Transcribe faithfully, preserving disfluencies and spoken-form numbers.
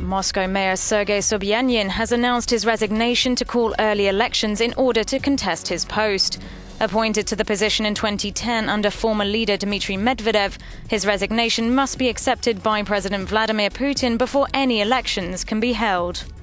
Moscow Mayor Sergei Sobyanin has announced his resignation to call early elections in order to contest his post. Appointed to the position in twenty ten under former leader Dmitri Medvedev, his resignation must be accepted by President Vladimir Putin before any elections can be held.